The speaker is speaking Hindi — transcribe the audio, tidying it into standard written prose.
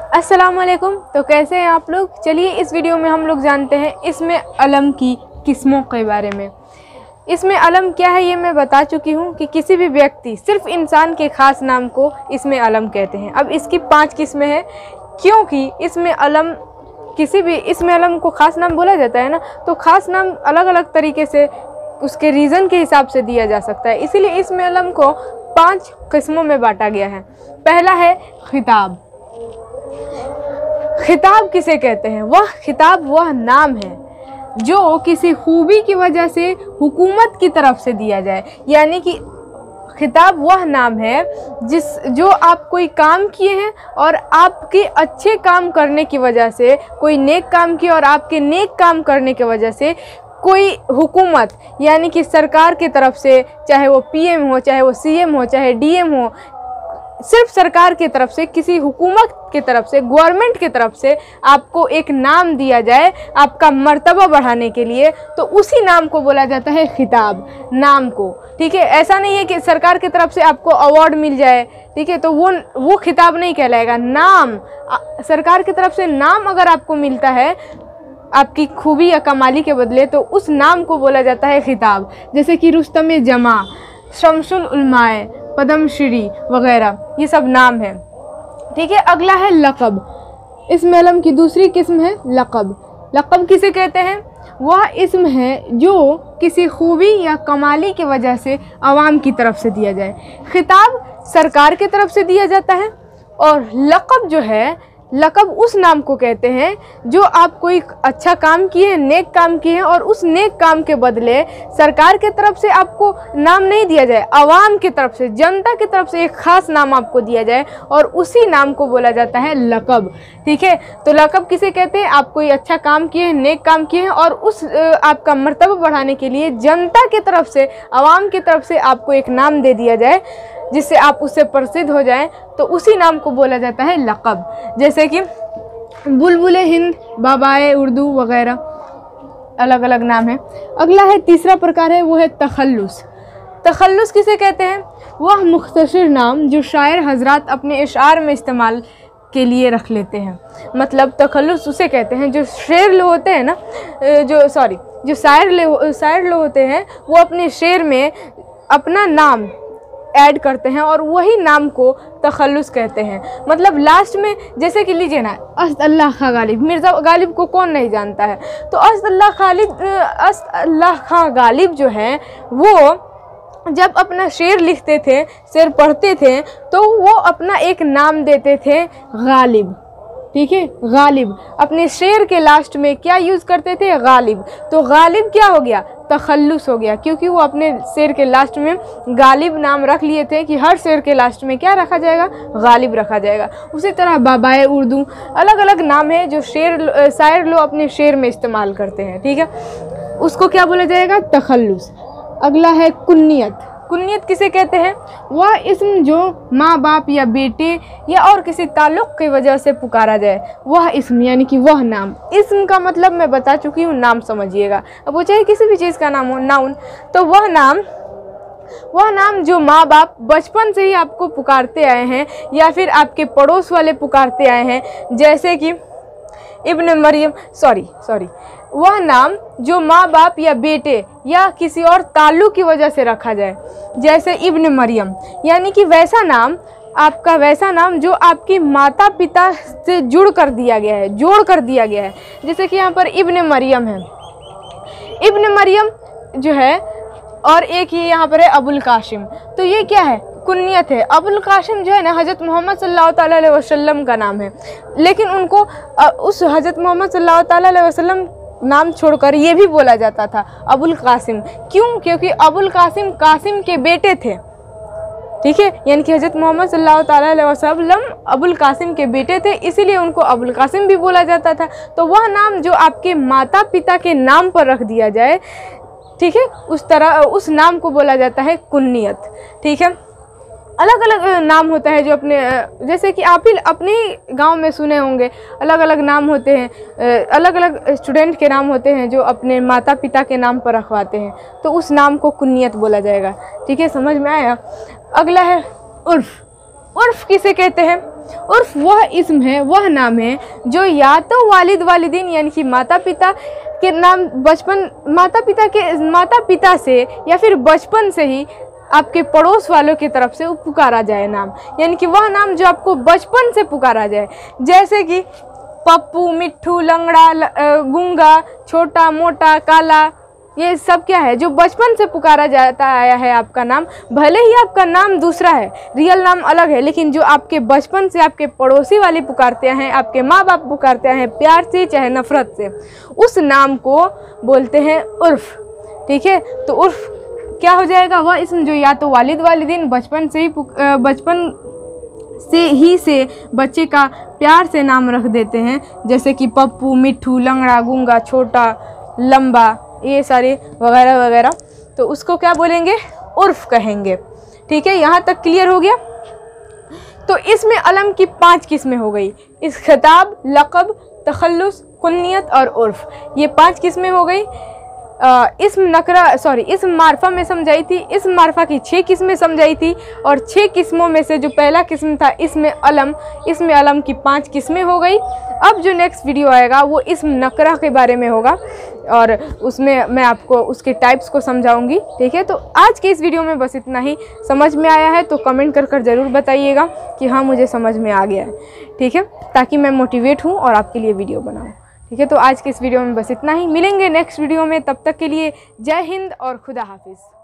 अस्सलाम वालेकुम। तो कैसे हैं आप लोग। चलिए इस वीडियो में हम लोग जानते हैं इसमें अलम की किस्मों के बारे में। इसमें अलम क्या है ये मैं बता चुकी हूँ कि किसी भी व्यक्ति, सिर्फ इंसान के ख़ास नाम को इसमें अलम कहते हैं। अब इसकी 5 किस्में हैं, क्योंकि इसमें अलम इसमें अलम को ख़ास नाम बोला जाता है ना, तो ख़ास नाम अलग अलग तरीके से उसके रीज़न के हिसाब से दिया जा सकता है। इसीलिए इसमें अलम को 5 किस्मों में बांटा गया है। पहला है खिताब। खिताब किसे कहते हैं? वह खिताब वह नाम है जो किसी खूबी की वजह से हुकूमत की तरफ से दिया जाए। यानी कि खिताब वह नाम है जो आप कोई काम किए हैं और आपके अच्छे काम करने की वजह से, कोई नेक काम किए और आपके नेक काम करने की वजह से कोई हुकूमत यानी कि सरकार की तरफ से, चाहे वो पीएम हो, चाहे वो सीएम हो, चाहे डीएम हो, सिर्फ सरकार की तरफ से, किसी हुकूमत की तरफ से, गवर्नमेंट की तरफ से आपको एक नाम दिया जाए आपका मर्तबा बढ़ाने के लिए, तो उसी नाम को बोला जाता है खिताब, नाम को। ठीक है, ऐसा नहीं है कि सरकार की तरफ से आपको अवार्ड मिल जाए, ठीक है, तो वो खिताब नहीं कहलाएगा। नाम, सरकार की तरफ से नाम अगर आपको मिलता है आपकी खूबी या कमाली के बदले, तो उस नाम को बोला जाता है खिताब। जैसे कि रुस्तम जमा, शमसुल उलमाए, पद्मश्री वगैरह, ये सब नाम है। ठीक है, अगला है लक़ब। इसमें अलम की दूसरी किस्म है लक़ब। लक़ब किसे कहते हैं? वह इस्म है जो किसी खूबी या कमाली की वजह से आवाम की तरफ से दिया जाए। खिताब सरकार की तरफ से दिया जाता है, और लक़ब जो है, लक़ब उस नाम को कहते हैं जो आप कोई अच्छा काम किए हैं, नेक काम किए हैं, और उस नेक काम के बदले सरकार की तरफ से आपको नाम नहीं दिया जाए, आवाम की तरफ से, जनता की तरफ से एक ख़ास नाम आपको दिया जाए, और उसी नाम को बोला जाता है लक़ब। ठीक है, तो लक़ब किसे कहते हैं? आप कोई अच्छा काम किए हैं, नेक काम किए हैं, और उस आपका मर्तबा बढ़ाने के लिए जनता की तरफ से, आवाम की तरफ से आपको एक नाम दे दिया जाए जिससे आप उससे प्रसिद्ध हो जाएं, तो उसी नाम को बोला जाता है लक़ब। जैसे कि बुलबुल हिंद, बाबाए उर्दू वगैरह, अलग अलग नाम है। अगला है तीसरा प्रकार है, वो है तखल्लुस। तखल्लुस किसे कहते हैं? वह मुख्तसर नाम जो शायर हजरात अपने इशार में इस्तेमाल के लिए रख लेते हैं। मतलब तखल्लुस उसे कहते हैं जो शेर लोग होते हैं ना, जो शायर लोग होते हैं, वो अपने शेर में अपना नाम ऐड करते हैं और वही नाम को तखल्लुस कहते हैं। मतलब लास्ट में, जैसे कि लीजिए ना, असद अल्लाह खां गालिब, मिर्ज़ा गालिब को कौन नहीं जानता है, तो असद अल्लाह खां गालिब जो है, वो जब अपना शेर लिखते थे, शेर पढ़ते थे, तो वो अपना एक नाम देते थे गालिब। ठीक है, गालिब। अपने शेर के लास्ट में क्या यूज़ करते थे? गालिब। तो गालिब क्या हो गया? तखल्लुस हो गया, क्योंकि वो अपने शेर के लास्ट में गालिब नाम रख लिए थे कि हर शेर के लास्ट में क्या रखा जाएगा? गालिब रखा जाएगा। उसी तरह बाबाए उर्दू, अलग अलग नाम है जो शायर लोग अपने शेर में इस्तेमाल करते हैं। ठीक है, उसको क्या बोला जाएगा? तखल्लुस। अगला है कुन्नियत। कुन्नियत किसे कहते हैं? वह इस्म जो माँ बाप या बेटे या और किसी ताल्लुक़ की वजह से पुकारा जाए, वह इस्म यानी कि वह नाम। इस्म का मतलब मैं बता चुकी हूँ, नाम समझिएगा। अब वो चाहे किसी भी चीज़ का नाम हो, नाउन, तो वह नाम जो माँ बाप बचपन से ही आपको पुकारते आए हैं या फिर आपके पड़ोस वाले पुकारते आए हैं, जैसे कि इब्न मरियम, वह नाम जो माँ बाप या बेटे या किसी और ताल्लुक़ की वजह से रखा जाए, जैसे इब्न मरियम, यानी कि वैसा नाम, आपका वैसा नाम जो आपकी माता पिता से जोड़ कर दिया गया है। जैसे कि यहाँ पर इब्न मरियम है, इब्न मरियम जो है, और एक ये यहाँ पर है अबुल कासिम, तो ये क्या है? कुन्नियत है। अबुल कासिम जो है ना, हज़रत मोहम्मद सल्लल्लाहु अलैहि वसल्लम का नाम है, लेकिन उनको उस हज़रत मोहम्मद सल्लल्लाहु अलैहि वसल्लम नाम छोड़कर ये भी बोला जाता था अबुल कासिम। क्यों? क्योंकि अबुल कासिम कासिम के बेटे थे। ठीक है, यानी कि हज़रत मोहम्मद सल्लल्लाहु अलैहि वसल्लम अबुल कासिम के बेटे थे, इसीलिए उनको अबुल कासिम भी बोला जाता था। तो वह नाम जो आपके माता पिता के नाम पर रख दिया जाए, ठीक है, उस नाम को बोला जाता है कुन्नियत। ठीक है, अलग अलग नाम होता है जो अपने, जैसे कि आप ही अपने गांव में सुने होंगे, अलग अलग नाम होते हैं, अलग अलग स्टूडेंट के नाम होते हैं जो अपने माता पिता के नाम पर रखवाते हैं, तो उस नाम को कुन्नियत बोला जाएगा। ठीक है, समझ में आया? अगला है उर्फ़। उर्फ़ किसे कहते हैं? उर्फ वह इस्म है, वह नाम है जो या तो वालिद वालिदीन यानी कि माता पिता के नाम बचपन माता पिता से या फिर बचपन से ही आपके पड़ोस वालों की तरफ से पुकारा जाए नाम, यानी कि वह नाम जो आपको बचपन से पुकारा जाए, जैसे कि पप्पू, मिट्ठू, लंगड़ा, गूंगा, छोटा, मोटा, काला, ये सब क्या है जो बचपन से पुकारा जाता आया है आपका नाम। भले ही आपका नाम दूसरा है, रियल नाम अलग है, लेकिन जो आपके बचपन से आपके पड़ोसी वाले पुकारते हैं, आपके माँ बाप पुकारते हैं प्यार से चाहे नफ़रत से, उस नाम को बोलते हैं उर्फ। ठीक है, तो उर्फ क्या हो जाएगा? वह इसम जो या तो वालिद वालिदीन बचपन से बच्चे का प्यार से नाम रख देते हैं, जैसे कि पप्पू, मिट्ठू, लंगड़ा, गूंगा, छोटा, लंबा, ये सारे वगैरह वगैरह, तो उसको क्या बोलेंगे? उर्फ कहेंगे। ठीक है, यहाँ तक क्लियर हो गया। तो इसमें अलम की 5 किस्में हो गई, इस खिताब, लक़ब, तखल्लुस, कुन्नियत और उर्फ, ये 5 किस्में हो गई। इस्म मारफा में समझाई थी, इस्म मारफा की 6 किस्में समझाई थी, और 6 किस्मों में से जो पहला किस्म था इसमें अलम की 5 किस्में हो गई। अब जो नेक्स्ट वीडियो आएगा वो इस्म नकरा के बारे में होगा, और उसमें मैं आपको उसके टाइप्स को समझाऊंगी। ठीक है, तो आज के इस वीडियो में बस इतना ही। समझ में आया है तो कमेंट कर ज़रूर बताइएगा कि हाँ मुझे समझ में आ गया है। ठीक है, ताकि मैं मोटिवेट हूँ और आपके लिए वीडियो बनाऊँ। ठीक है, तो आज के इस वीडियो में बस इतना ही। मिलेंगे नेक्स्ट वीडियो में, तब तक के लिए जय हिंद और खुदा हाफिज़।